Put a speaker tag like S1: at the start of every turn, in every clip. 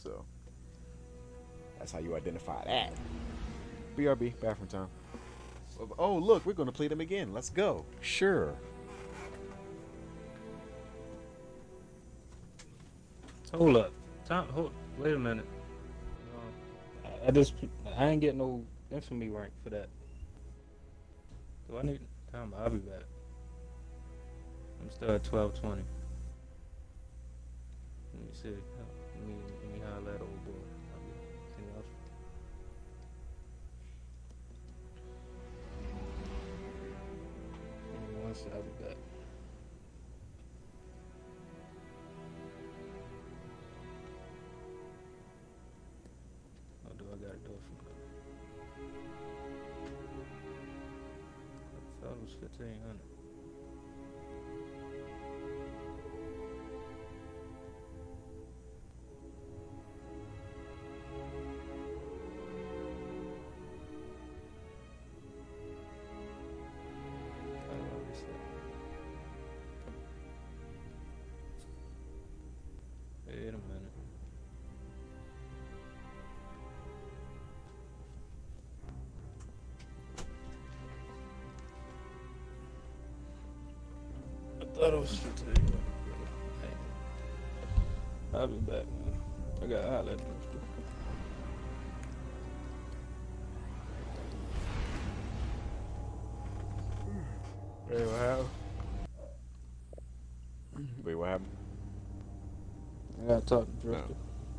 S1: So that's how you identify that. BRB, bathroom time. Oh, look, we're going to play them again. Let's go. Sure.
S2: Hold up. Wait a minute. I ain't get no infamy rank for that. Do I need time? I'll be back. I'm still at 1220. Let me see. Let me holler at old boy. Anything else? Give me 1 second. I'll be back. Or do I gotta do it from there? I thought it was 1500. Wait a minute. I thought it was 15. Hey, I'll be back, man. I got to holler at them.
S1: Hey, what happened? Wait, what happened?
S2: I gotta talk to Drifter.
S1: No.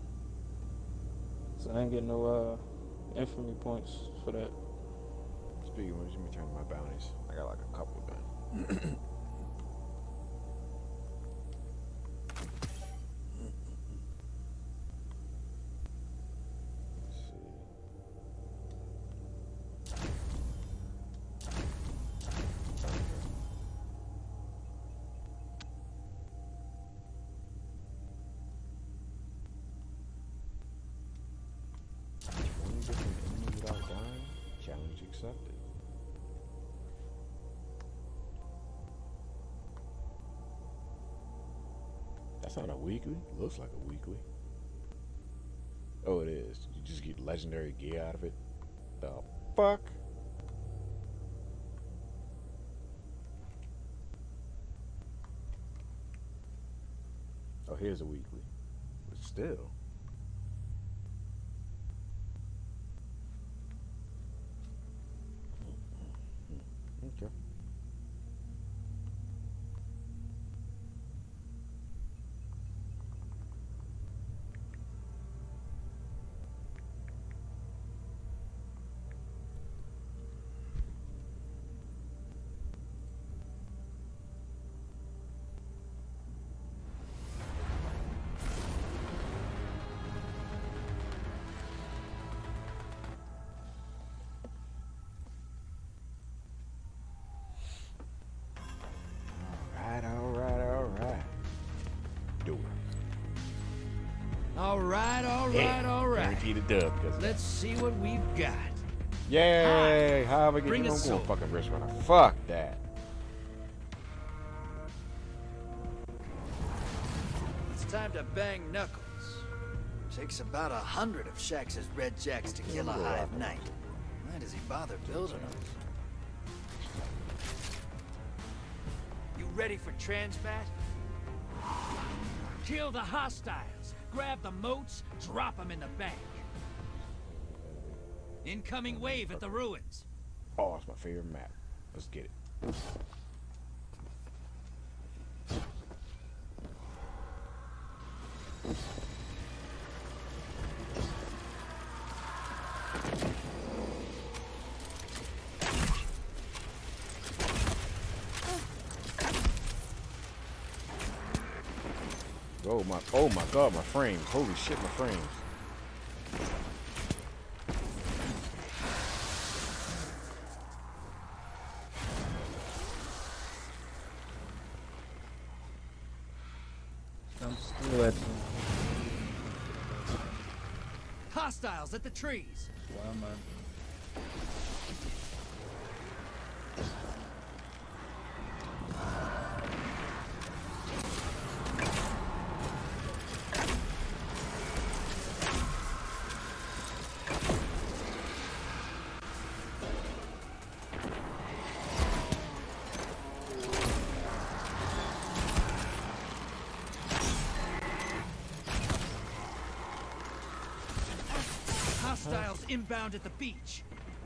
S2: So I ain't getting no infamy points for that.
S1: Speaking of which, let me turn my bounties. I got like a couple done. Challenge accepted. That's not a weekly. Looks like a weekly. Oh, it is. You just get legendary gear out of it. The fuck? Oh, here's a weekly. But still. Okay.
S3: All right.
S1: Guarantee the dub.
S3: Let's see what we've got.
S1: Yay! How I
S3: Bring
S1: get
S3: us
S1: no
S3: some.
S1: fucking wrist runner? Fuck that.
S3: It's time to bang knuckles. Takes about 100 of Shax's red jacks to kill a hive knight. Why does he bother building them? You ready for transmat? Kill the hostiles. Grab the moats, drop them in the bank. Incoming wave at the ruins.
S1: Oh, it's my favorite map. Let's get it. Oh my god, my frames. Holy shit, my frames.
S2: I'm still at
S3: Hostiles at the trees.
S2: why am I?
S3: Hostiles inbound at the beach.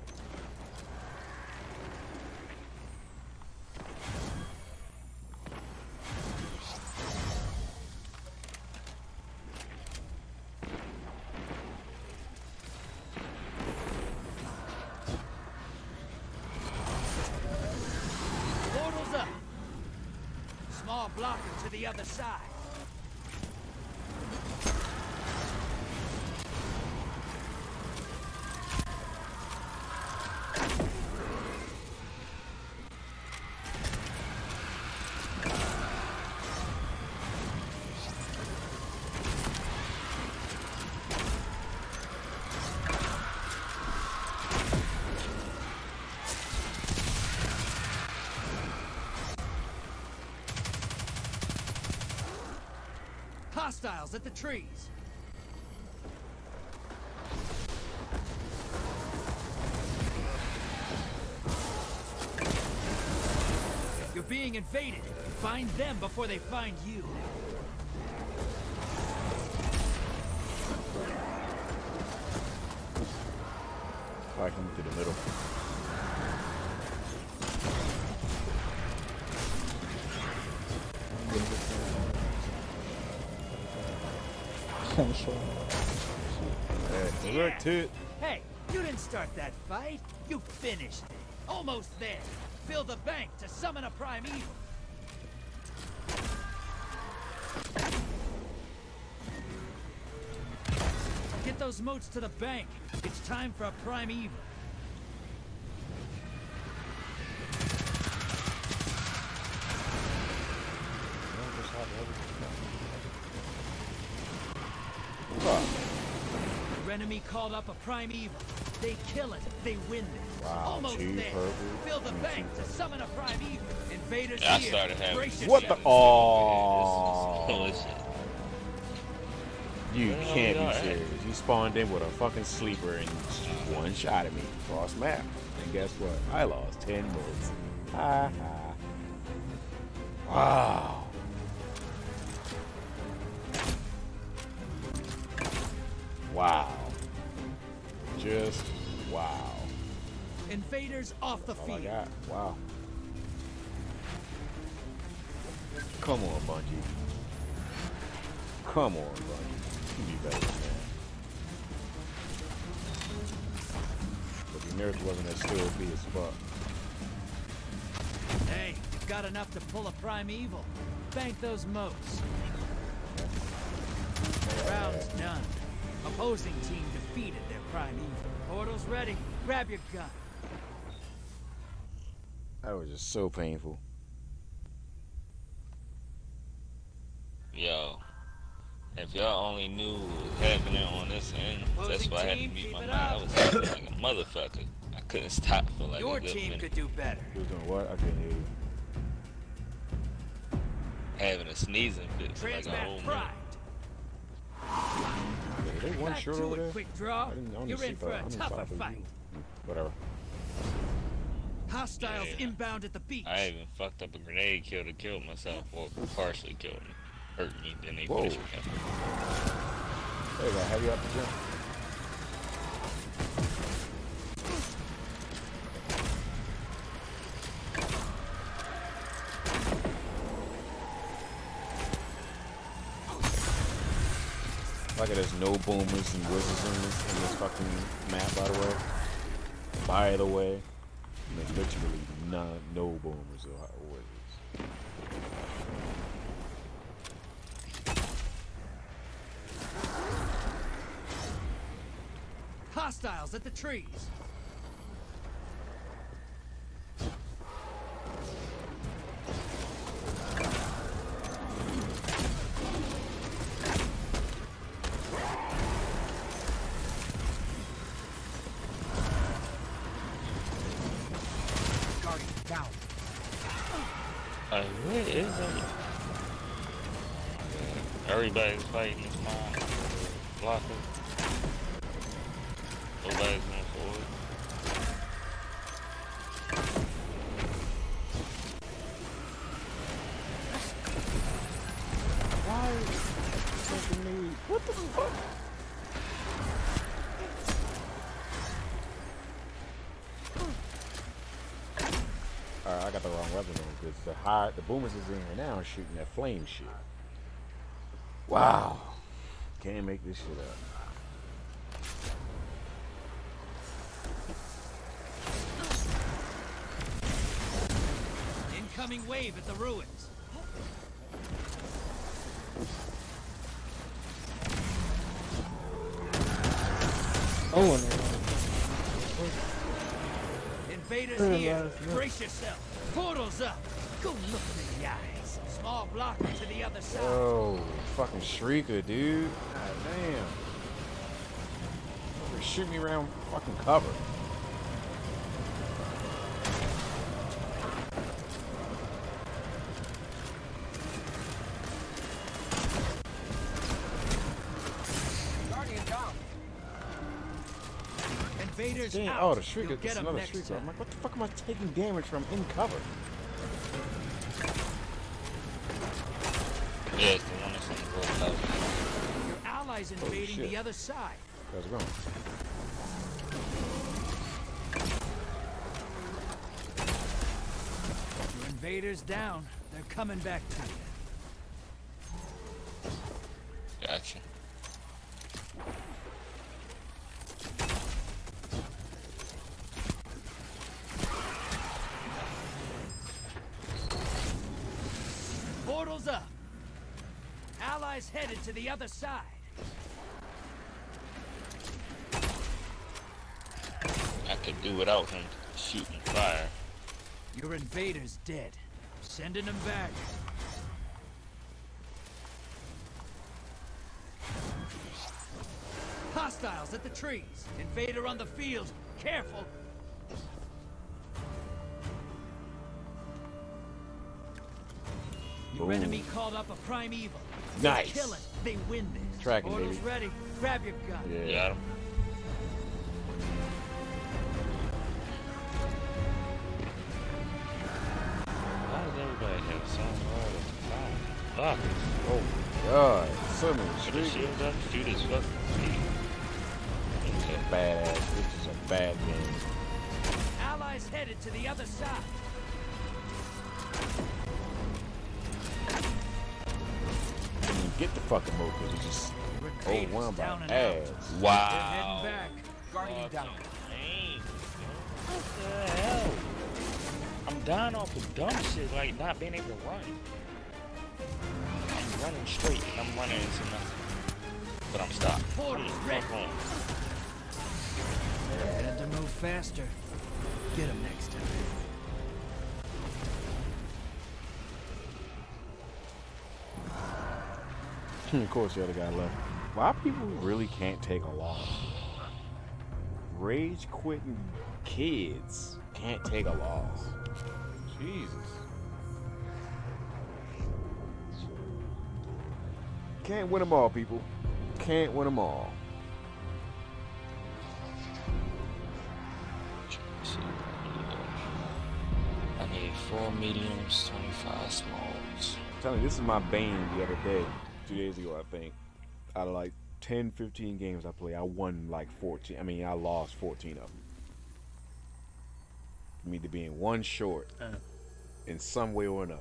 S3: Portal's up. Small blocker to the other side. Hostiles at the trees. You're being invaded. Find them before they find you.
S1: All right, come to the middle.
S3: Hey, you didn't start that fight. You finished it. Almost there. Fill the bank to summon a primeval. Get those moats to the bank. It's time for a primeval. Your enemy called up a primeval. They kill it. They win this.
S1: Wow,
S3: almost there. Fill the bank to summon a primeval. Invaders
S4: I
S3: here.
S4: started having
S1: What the? Oh.
S4: Holy shit.
S1: You can't be serious. You spawned in with a fucking sleeper and one shot at me. Cross map. And guess what? I lost 10 bullets. Ha ha. Wow. Wow. Just wow.
S3: Invaders off the
S1: All I
S3: field.
S1: got. Wow. Come on, Bungie. Come on, Bungie. You can be better than that. But the nerf wasn't as still be as fuck.
S3: Hey, you've got enough to pull a primeval. Bank those moats. Round's done. Opposing team defeated their primeval. Portal's ready. Grab your gun.
S1: That was just so painful.
S4: Yo, if y'all only knew what was happening on this end, that's why I had to mute my mind. I was acting like a motherfucker. I couldn't stop for like
S3: Your
S4: a good
S3: team
S4: minute.
S3: could do better.
S1: You was doing what? I couldn't hear you.
S4: Having a sneezing fit for like a whole
S3: Transmat
S4: minute.
S3: pride.
S1: Yeah, they one
S3: Back
S1: short
S3: to
S1: over
S3: it,
S1: there.
S3: quick draw.
S1: I didn't
S3: You're
S1: see
S3: in for
S1: that.
S3: a
S1: I didn't
S3: tougher
S1: stop for you.
S3: fight.
S1: Whatever.
S3: Hostiles
S4: Yeah.
S3: inbound at the beach.
S4: I even fucked up a grenade kill to kill myself, or partially killed me. Hurt me, then they
S1: Whoa.
S4: finished me.
S1: There you go. Have you up the jump. Like there's no boomers and wizards in this fucking map, by the way. By the way, there's literally no boomers or wizards.
S3: Hostiles at the trees. Guardian down.
S4: Where is it? Everybody's fighting this mom. Blocker. Nobody's going forward.
S1: Why is fucking me? What the fuck? got the wrong weapon on because the boomers is in here now shooting that flame shit. Wow. Can't make this shit up.
S3: Incoming wave at the ruins.
S2: Oh,
S3: Invaders here. Brace yourself. Portals up. Go look in the eyes. Small blocker to the other side.
S1: Oh, fucking Shrieker, dude. God damn. Shoot me around fucking cover.
S3: Guardian down. Invaders
S1: Dang,
S3: out.
S1: oh, the Shrieker.
S3: You'll get
S1: It's
S3: 'em
S1: another
S3: next
S1: Shrieker.
S3: time.
S1: I'm like, what the fuck am I taking damage from in cover?
S4: Yeah, it's the one that's on the road.
S3: Your allies invading
S1: shit.
S3: the other side.
S1: How's it going?
S3: Your invaders down. They're coming back to you.
S4: Gotcha.
S3: Portals up. Allies headed to the other side.
S4: I could do without him shooting fire.
S3: Your invaders dead. Sending them back. Hostiles at the trees. Invader on the field. Careful. Your
S1: Ooh.
S3: enemy called up a prime evil.
S1: Nice.
S3: They kill it. They win this.
S1: Tracking,
S3: Portal's
S1: baby.
S3: ready. Grab your gun.
S1: Yeah.
S4: Got him. Why does everybody have so hard? Fuck.
S1: Oh my god. So many
S4: Put the
S1: Shriekers.
S4: shield up, shoot his fucking feet. Okay.
S1: Badass. This is a bad game.
S3: Allies headed to the other side.
S1: I mean, get the fucking move because it's just overwhelmed by
S3: down and
S1: ads.
S3: out.
S4: Wow.
S3: They're heading back. Guardian down.
S4: Dang. What the hell? I'm dying off of dumb shit, like not being able to run. I'm running straight and I'm running into nothing. But I'm stopped.
S3: Portal's ready.
S4: Fuck on.
S3: Had to move faster. Get him next time.
S1: Of course, the other guy left. Why people really can't take a loss? Rage quitting kids can't take a loss. Jesus. Can't win them all, people. Can't win them all.
S4: I need 4 mediums, 25 smalls.
S1: I'm telling you, this is my bane the other day. 2 days ago, I think. Out of like 10, 15 games I played, I won like 14. I mean, I lost 14 of them. Me to being one short in some way or another.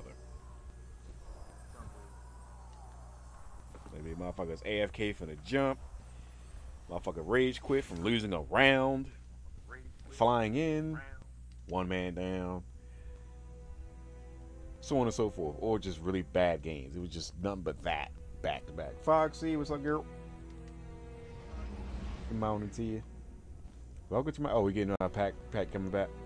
S1: Maybe motherfuckers AFK from the jump. Motherfucker rage quit from losing a round. Flying in. One man down. So on and so forth. Or just really bad games. It was just nothing but that. Back to back. Foxy, what's up, girl? Good morning to you. Welcome to my. Oh, we getting a pack coming back.